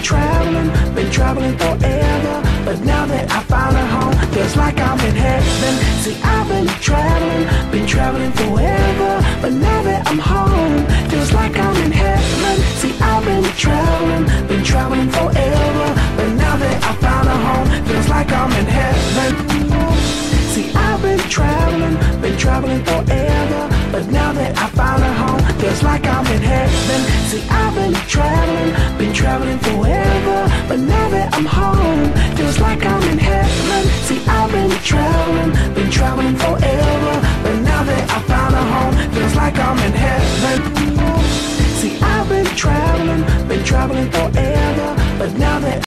traveling forever, but now that I found a home, feels like I'm in heaven. See, I've been traveling forever, but now that I'm home, feels like I'm in heaven. See, I've been traveling forever, but now that I found a home, feels like I'm in heaven. See, I've been traveling forever, but now that I found a home, feels like I'm in heaven. See, I've been traveling forever, but now that I'm home, feels like I'm in heaven.